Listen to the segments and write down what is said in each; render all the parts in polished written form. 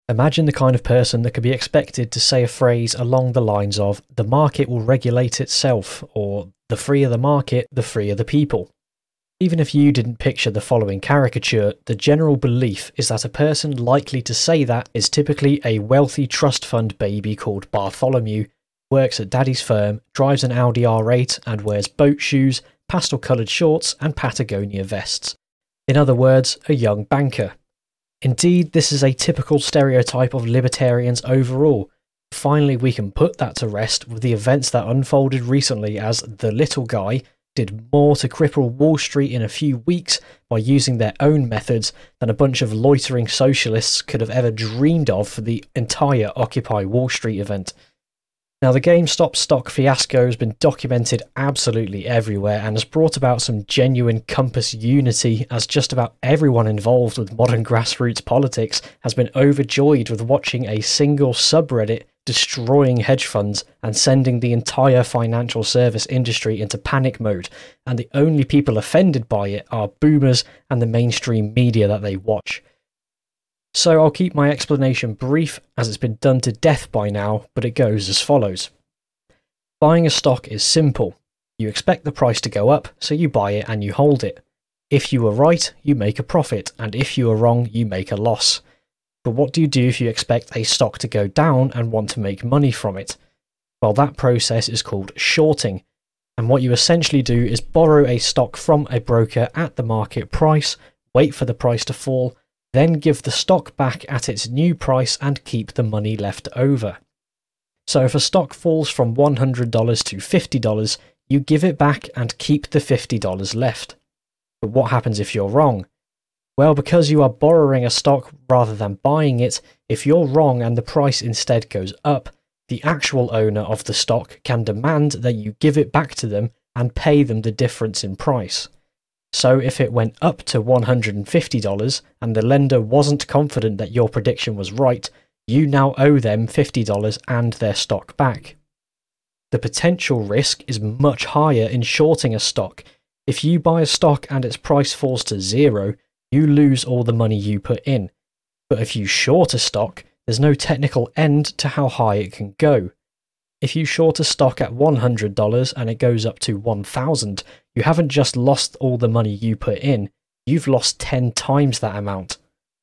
Imagine the kind of person that could be expected to say a phrase along the lines of, "The market will regulate itself," or "The freer the market, the freer the people." Even if you didn't picture the following caricature, the general belief is that a person likely to say that is typically a wealthy trust fund baby called Bartholomew, works at daddy's firm, drives an Audi R8 and wears boat shoes, pastel-coloured shorts and Patagonia vests. In other words, a young banker. Indeed, this is a typical stereotype of libertarians overall. Finally, we can put that to rest with the events that unfolded recently as the little guy did more to cripple Wall Street in a few weeks by using their own methods than a bunch of loitering socialists could have ever dreamed of for the entire Occupy Wall Street event. Now, the GameStop stock fiasco has been documented absolutely everywhere and has brought about some genuine campus unity, as just about everyone involved with modern grassroots politics has been overjoyed with watching a single subreddit destroying hedge funds and sending the entire financial service industry into panic mode, and the only people offended by it are boomers and the mainstream media that they watch. So I'll keep my explanation brief, as it's been done to death by now, but it goes as follows. Buying a stock is simple. You expect the price to go up, so you buy it and you hold it. If you are right, you make a profit, and if you are wrong, you make a loss. But what do you do if you expect a stock to go down and want to make money from it? Well, that process is called shorting, and what you essentially do is borrow a stock from a broker at the market price, wait for the price to fall, then give the stock back at its new price and keep the money left over. So if a stock falls from $100 to $50, you give it back and keep the $50 left. But what happens if you're wrong? Well, because you are borrowing a stock rather than buying it, if you're wrong and the price instead goes up, the actual owner of the stock can demand that you give it back to them and pay them the difference in price. So if it went up to $150 and the lender wasn't confident that your prediction was right, you now owe them $50 and their stock back. The potential risk is much higher in shorting a stock. If you buy a stock and its price falls to zero, you lose all the money you put in. But if you short a stock, there's no technical end to how high it can go. If you short a stock at $100 and it goes up to $1,000, you haven't just lost all the money you put in, you've lost 10 times that amount.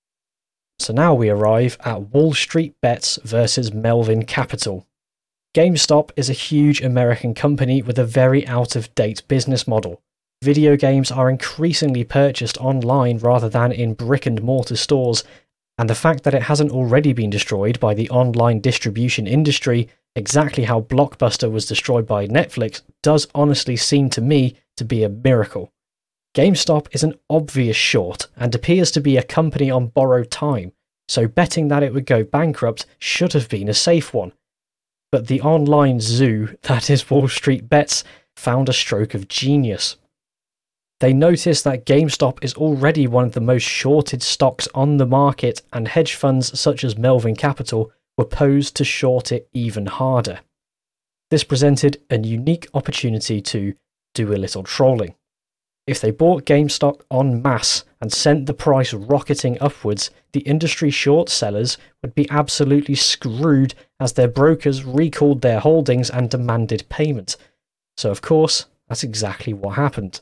So now we arrive at Wall Street Bets versus Melvin Capital. GameStop is a huge American company with a very out-of-date business model. Video games are increasingly purchased online rather than in brick-and-mortar stores, and the fact that it hasn't already been destroyed by the online distribution industry, exactly how Blockbuster was destroyed by Netflix, does honestly seem to me to be a miracle. GameStop is an obvious short and appears to be a company on borrowed time, so betting that it would go bankrupt should have been a safe one. But the online zoo that is Wall Street Bets found a stroke of genius. They noticed that GameStop is already one of the most shorted stocks on the market, and hedge funds such as Melvin Capital were posed to short it even harder. This presented a unique opportunity to do a little trolling. If they bought GameStop en masse and sent the price rocketing upwards, the industry short sellers would be absolutely screwed as their brokers recalled their holdings and demanded payment. So of course, that's exactly what happened.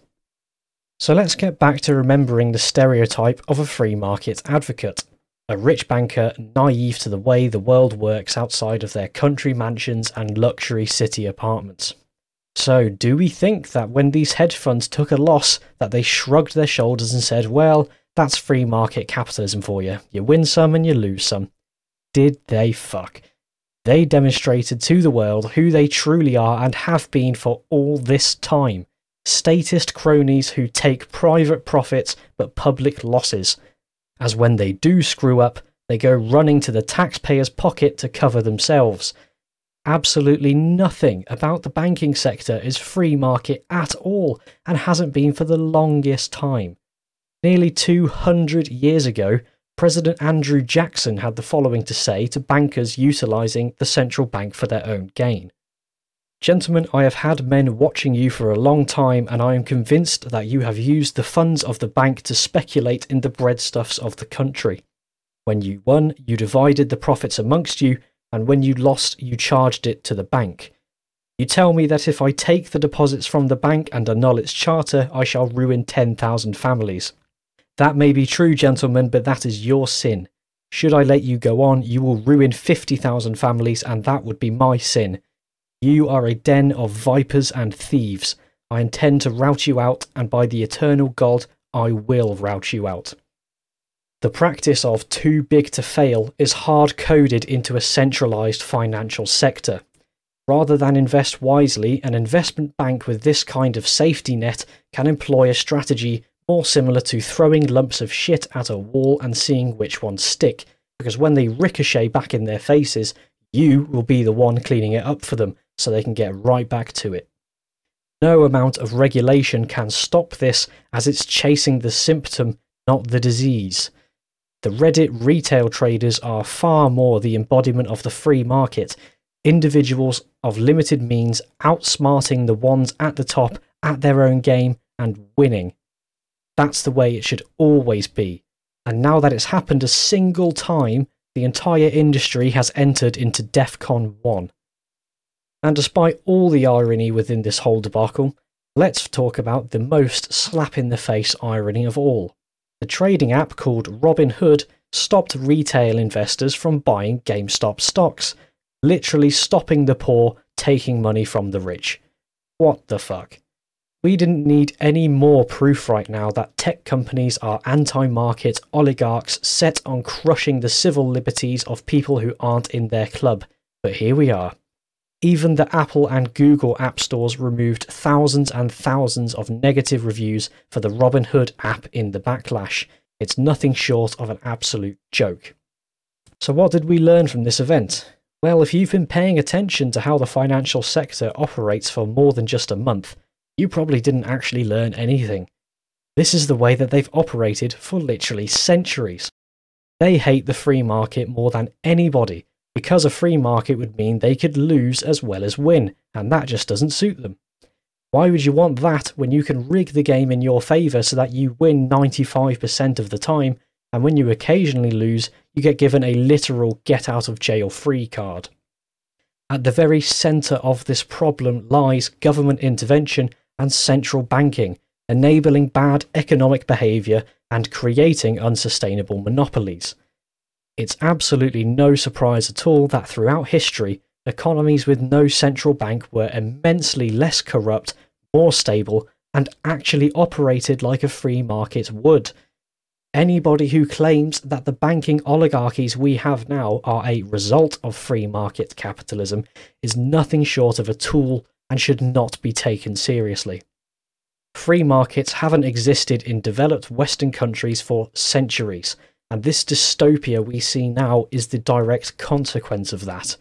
So let's get back to remembering the stereotype of a free market advocate. A rich banker naive to the way the world works outside of their country mansions and luxury city apartments. So do we think that when these hedge funds took a loss that they shrugged their shoulders and said, well, that's free market capitalism for you. You win some and you lose some. Did they fuck? They demonstrated to the world who they truly are and have been for all this time. Statist cronies who take private profits but public losses. As when they do screw up, they go running to the taxpayer's pocket to cover themselves. Absolutely nothing about the banking sector is free market at all, and hasn't been for the longest time. Nearly 200 years ago, President Andrew Jackson had the following to say to bankers utilising the central bank for their own gain. Gentlemen, I have had men watching you for a long time, and I am convinced that you have used the funds of the bank to speculate in the breadstuffs of the country. When you won, you divided the profits amongst you, and when you lost, you charged it to the bank. You tell me that if I take the deposits from the bank and annul its charter, I shall ruin 10,000 families. That may be true, gentlemen, but that is your sin. Should I let you go on, you will ruin 50,000 families, and that would be my sin. You are a den of vipers and thieves. I intend to rout you out, and by the eternal God, I will rout you out. The practice of too big to fail is hard-coded into a centralised financial sector. Rather than invest wisely, an investment bank with this kind of safety net can employ a strategy more similar to throwing lumps of shit at a wall and seeing which ones stick, because when they ricochet back in their faces, you will be the one cleaning it up for them, so they can get right back to it. No amount of regulation can stop this, as it's chasing the symptom, not the disease. The Reddit retail traders are far more the embodiment of the free market, individuals of limited means outsmarting the ones at the top at their own game and winning. That's the way it should always be. And now that it's happened a single time, the entire industry has entered into DEFCON 1. And despite all the irony within this whole debacle, let's talk about the most slap-in-the-face irony of all. The trading app called Robinhood stopped retail investors from buying GameStop stocks, literally stopping the poor taking money from the rich. What the fuck? We didn't need any more proof right now that tech companies are anti-market oligarchs set on crushing the civil liberties of people who aren't in their club, but here we are. Even the Apple and Google app stores removed thousands and thousands of negative reviews for the Robinhood app in the backlash. It's nothing short of an absolute joke. So what did we learn from this event? Well, if you've been paying attention to how the financial sector operates for more than just a month, you probably didn't actually learn anything. This is the way that they've operated for literally centuries. They hate the free market more than anybody, because a free market would mean they could lose as well as win, and that just doesn't suit them. Why would you want that when you can rig the game in your favour so that you win 95% of the time, and when you occasionally lose, you get given a literal get-out-of-jail-free card? At the very centre of this problem lies government intervention and central banking, enabling bad economic behaviour and creating unsustainable monopolies. It's absolutely no surprise at all that throughout history, economies with no central bank were immensely less corrupt, more stable, and actually operated like a free market would. Anybody who claims that the banking oligarchies we have now are a result of free market capitalism is nothing short of a tool and should not be taken seriously. Free markets haven't existed in developed Western countries for centuries, and this dystopia we see now is the direct consequence of that.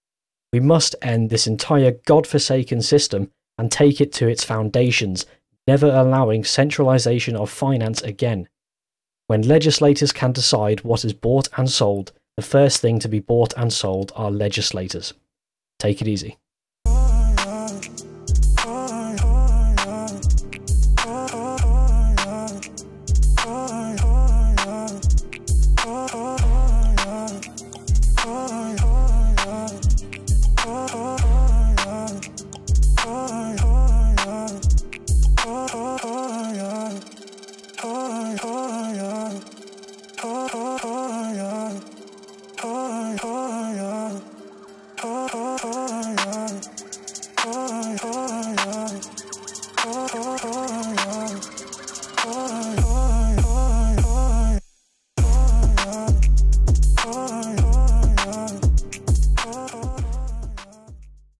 We must end this entire godforsaken system and take it to its foundations, never allowing centralisation of finance again. When legislators can decide what is bought and sold, the first thing to be bought and sold are legislators. Take it easy. Oh,